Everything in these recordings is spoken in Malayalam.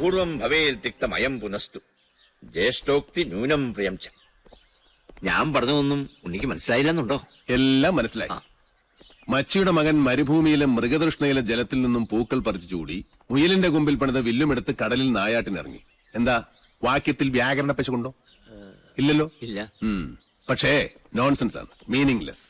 പൂർവം ഭവേൽ തിക്തമയം പുനസ്തു ജ്യേഷ്ഠോക്തി ന്യൂനം പ്രിയം ച. ഞാൻ പറഞ്ഞതൊന്നും ഉണ്ണിക്ക് മനസ്സിലായില്ലെന്നുണ്ടോ? എല്ലാം മനസ്സിലായി. മച്ചിയുടെ മകൻ മരുഭൂമിയിലെ മൃഗതൃഷ്ണയിലെ ജലത്തിൽ നിന്നും പൂക്കൾ പറിച്ചു ചൂടി മുയലിന്റെ കൊമ്പിൽ പണിത വില്ലുമെടുത്ത് കടലിൽ നായാട്ടിനിറങ്ങി. എന്താ വാക്യത്തിൽ വ്യാകരണ പശുണ്ടോ? ഇല്ലല്ലോ. ഇല്ല. പക്ഷേ നോൺസെൻസ് ആണ്, മീനിംഗ്ലെസ്.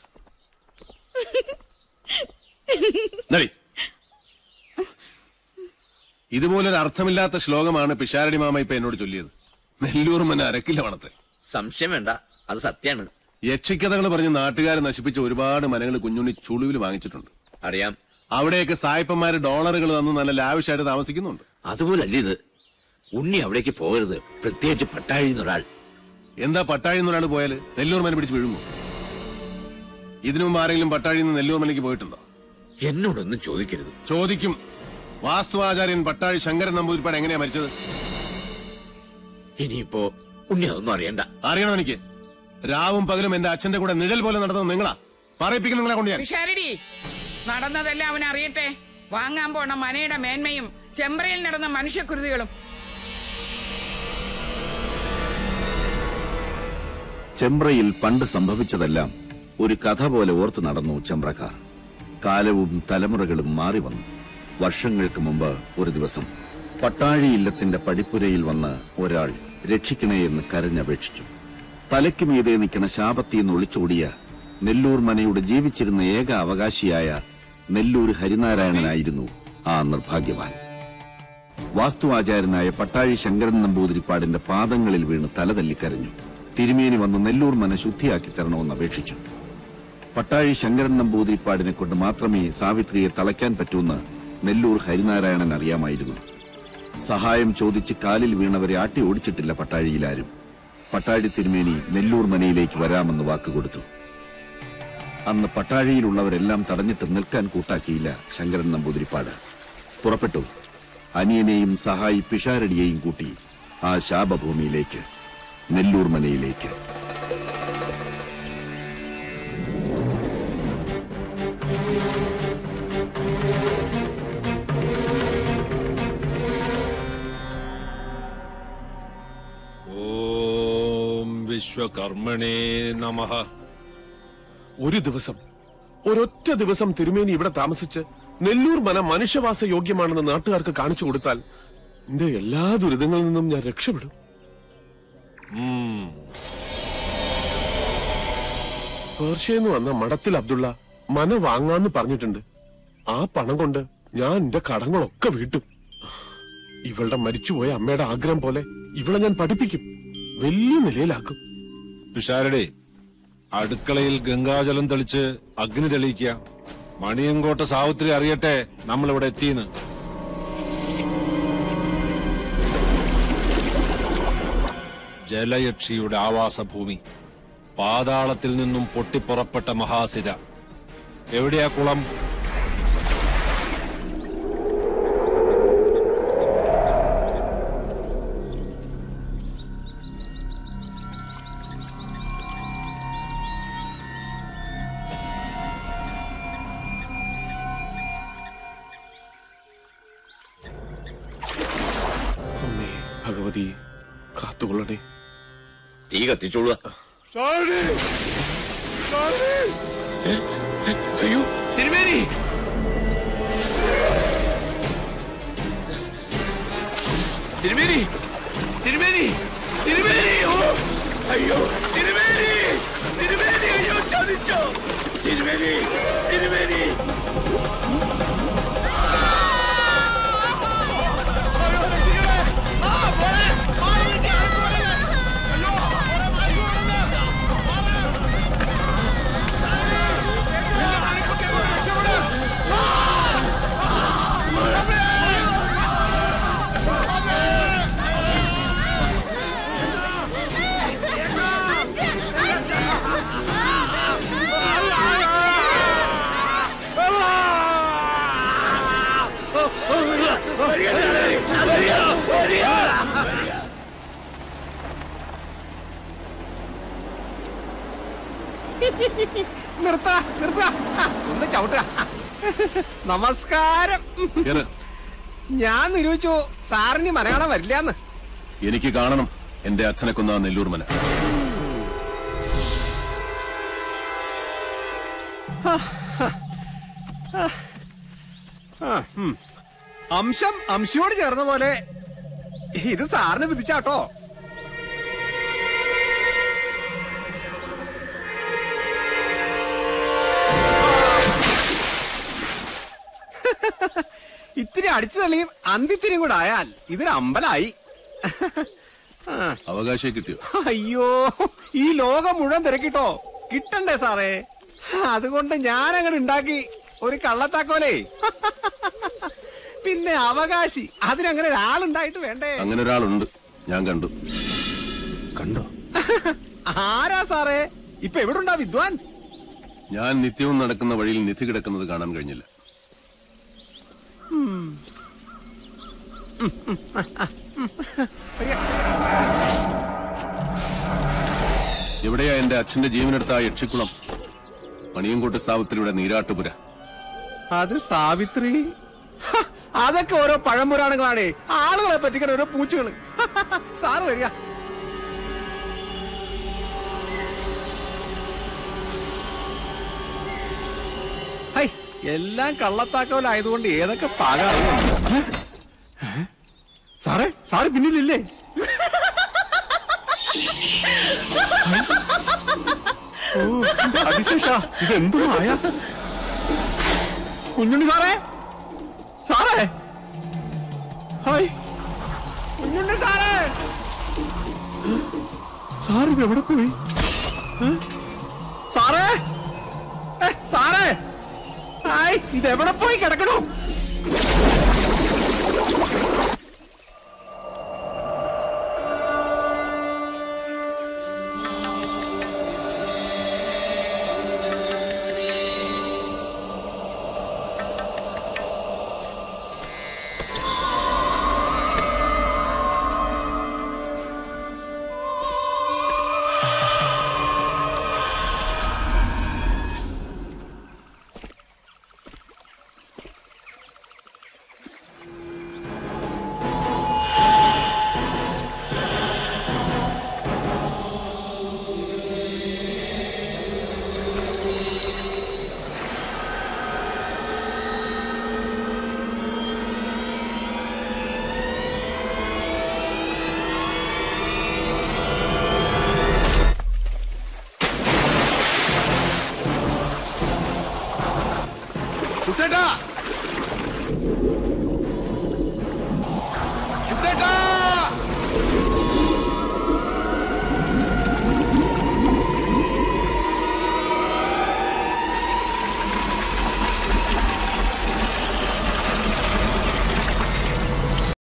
ഇതുപോലൊരു അർത്ഥമില്ലാത്ത ശ്ലോകമാണ് പിഷാരടി മാമ ഇപ്പൊ എന്നോട് ചൊല്ലിയത്. നെല്ലൂർ മന അരക്കില്ല വണത്തെ. സംശയം വേണ്ട, അത് സത്യാണ്. യക്ഷിക്കഥകൾ പറഞ്ഞ് നാട്ടുകാരെ നശിപ്പിച്ച ഒരുപാട് മനകൾ കുഞ്ഞുണ്ണി ചുളുവിൽ വാങ്ങിച്ചിട്ടുണ്ട്. അറിയാം. അവിടെയൊക്കെ സായിപ്പന്മാര് ഡോളറുകൾ തന്ന് നല്ല ലാവിഷായിട്ട് താമസിക്കുന്നുണ്ട്. അതുപോലല്ല ഇത്. ഉണ്ണി അവിടേക്ക് പോകരുത്, പ്രത്യേകിച്ച് പട്ടാഴിന്നൊരാൾ. എന്താ പട്ടാഴിന്നൊരാൾ പോയാല് നെല്ലൂർ മന പിടിച്ച് വീഴുമോ? ഇതിനു മുമ്പ് ആരെങ്കിലും പട്ടാഴിയിൽ നിന്ന് നെല്ലൂർ മനയ്ക്ക് പോയിട്ടുണ്ടോ? എന്നോടൊന്നും ചോദിക്കരുത്. ചോദിക്കും. വാസ്തുവാചാര്യൻ പട്ടാഴി ശങ്കരൻ നമ്പൂതിരിപ്പാട് എങ്ങനെയാ മരിച്ചത്? ഇനിയിപ്പോ ഉണ്ണി അതൊന്നും അറിയണ്ട. അറിയണം എനിക്ക്. രാവും പകലും എന്റെ അച്ഛന്റെ കൂടെ നിഴൽ പോലെ നടന്നത് നിങ്ങളാ. പറയിപ്പിക്കുന്ന നിങ്ങളെ കൊണ്ട് ഞാൻ. നടന്നതെല്ലാം അവൻ അറിയട്ടെ. വാങ്ങാൻ പോണ മനയുടെ മേന്മയും ചെമ്പ്രയിൽ നടന്ന മനുഷ്യക്കുരുതികളും. ചെമ്പ്രയിൽ പണ്ട് സംഭവിച്ചതെല്ലാം ഒരു കഥ പോലെ ഓർത്തു നടന്നു ചെമ്പ്രക്കാർ. കാലവും തലമുറകളും മാറി വന്നു. വർഷങ്ങൾക്ക് മുമ്പ് ഒരു ദിവസം പട്ടാഴി ഇല്ലത്തിന്റെ പടിപ്പുരയിൽ വന്ന് ഒരാൾ രക്ഷിക്കണേ എന്ന് കരഞ്ഞപേക്ഷിച്ചു. തലയ്ക്ക് മീതെ നിൽക്കണ ശാപത്തിന്ന് ഒളിച്ചോടിയ നെല്ലൂർ മനയുടെ ജീവിച്ചിരുന്ന ഏക അവകാശിയായ നെല്ലൂർ ഹരിനാരായണനായിരുന്നു ആ നിർഭാഗ്യവാൻ. വാസ്തുവാചാര്യനായ പട്ടാഴി ശങ്കരൻ നമ്പൂതിരിപ്പാടിന്റെ പാദങ്ങളിൽ വീണ് തലതല്ലിക്കരഞ്ഞു. തിരുമേനി വന്ന് നെല്ലൂർ മന ശുദ്ധിയാക്കി തരണമെന്ന് അപേക്ഷിച്ചു. പട്ടാഴി ശങ്കരൻ നമ്പൂതിരിപ്പാടിനെ കൊണ്ട് മാത്രമേ സാവിത്രിയെ തളയ്ക്കാൻ പറ്റൂന്ന് നെല്ലൂർ ഹരിനാരായണൻ അറിയാമായിരുന്നു. സഹായം ചോദിച്ച് കാലിൽ വീണവരെ ആട്ടി ഓടിച്ചിട്ടില്ല പട്ടാഴിയിലാരും. പട്ടാഴി തിരുമേനി നെല്ലൂർ മനയിലേക്ക് വരാമെന്ന് വാക്കുകൊടുത്തു. അന്ന് പട്ടാഴിയിലുള്ളവരെല്ലാം തടഞ്ഞിട്ട് നിൽക്കാൻ കൂട്ടാക്കിയില്ല ശങ്കരൻ നമ്പൂതിരിപ്പാട്. പുറപ്പെട്ടു. അനിയനെയും സഹായി പിഷാരടിയെയും കൂട്ടി ആ ശാപഭൂമിയിലേക്ക്, നെല്ലൂർ മനയിലേക്ക്. വിശ്വകർമ്മണേ നമഃ. ഒരു ദിവസം, ഒരൊറ്റ ദിവസം തിരുമേനി ഇവിടെ താമസിച്ച് നെല്ലൂർ മന മനുഷ്യവാസ യോഗ്യമാണെന്ന് നാട്ടുകാർക്ക് കാണിച്ചു കൊടുത്താൽ എന്റെ എല്ലാ ദുരിതങ്ങളിൽ നിന്നും ഞാൻ രക്ഷപ്പെടും. പേർഷ്യന്ന് വന്ന മഠത്തിൽ അബ്ദുള്ള മന വാങ്ങാന്ന് പറഞ്ഞിട്ടുണ്ട്. ആ പണം കൊണ്ട് ഞാൻ എന്റെ കടങ്ങളൊക്കെ വീട്ടും. ഇവളുടെ മരിച്ചുപോയ അമ്മയുടെ ആഗ്രഹം പോലെ ഇവളെ ഞാൻ പഠിപ്പിക്കും, വലിയ നിലയിലാക്കും. പിഷാരടി, അടുക്കളയിൽ ഗംഗാജലം തെളിച്ച് അഗ്നി തെളിയിക്കുക. മണിയങ്കോട്ട സാവിത്രി അറിയട്ടെ നമ്മളിവിടെ എത്തിയെന്ന്. ജലയക്ഷിയുടെ ആവാസഭൂമി, പാതാളത്തിൽ നിന്നും പൊട്ടിപ്പുറപ്പെട്ട മഹാസിര. എവിടെയാ കുളം? ഭഗവതി കാത്തുകൊള്ളണേ. തീ കത്തിച്ചോളുക. അയ്യോ തിരുമേനി! തിരുമേനി! തിരുമേനി! തിരുമേനി! ഓ അയ്യോ തിരുമേനി! തിരുമേനി! അയ്യോ ചതിച്ചോ തിരുമേനി! തിരുമേനി! ഒന്ന് ചവിട്ട. നമസ്കാരം. ഞാൻ നിരൂപിച്ചു സാറിന് മന കാണാൻ വരില്ലാന്ന്. എനിക്ക് കാണണം എന്റെ അച്ഛനെ കൊന്ന നെല്ലൂർ മന. അംശം അംശയോട് ചേർന്ന പോലെ ഇത് സാറിന് വിധിച്ചാട്ടോ. ഇത്തിരി അടിച്ചു തള്ളിയും അന്തിത്തിരിയും കൂടെ ആയാൽ ഇതൊരു അമ്പലായി. അവകാശം കിട്ടിയോ? അയ്യോ, ഈ ലോകം മുഴുവൻ തിരക്കിട്ടോ, കിട്ടണ്ടേ സാറേ? അതുകൊണ്ട് ഞാൻ അങ്ങനെ ഉണ്ടാക്കി ഒരു കള്ളത്താക്കോലേ. പിന്നെ അവകാശി, അതിനങ്ങനെ ഒരാളുണ്ടായിട്ട് വേണ്ടേ? അങ്ങനെ ഒരാളുണ്ട്, ഞാൻ കണ്ടു. കണ്ടോ? ആരാ സാറേ? ഇപ്പൊ എവിടെ ഉണ്ടാ വിദ്വാൻ? ഞാൻ നിത്യവും നടക്കുന്ന വഴിയിൽ നിധി കിടക്കുന്നത് കാണാൻ കഴിഞ്ഞില്ല. എവിടെയാ എന്റെ അച്ഛന്റെ ജീവനെടുത്ത ആ യക്ഷിക്കുളം? മണിയങ്കോട്ട് സാവിത്രിയുടെ നീരാട്ടുപുര. അത് സാവിത്രി? അതൊക്കെ ഓരോ പഴംപുരാണങ്ങളാണേ, ആളുകളെ പറ്റിക്കാൻ ഓരോ പൂച്ചകള്. സാറ് വരിക. ഹൈ, എല്ലാം കള്ളത്താക്കോലായതുകൊണ്ട് ഏതൊക്കെ പാകാവും. സാറേ, സാറ് പിന്നിലില്ലേ? അതിശേഷ, ഇതെന്തോ ആയ? കുഞ്ഞുണ്ണി സാറേ, സാറേ, ഹായ് കുഞ്ഞുണ്ണി സാറേ. സാറിത് എവിടെ പോയി? സാറേ, സാറേ, ഹായ്, ഇതെവിടെ പോയി കിടക്കണു?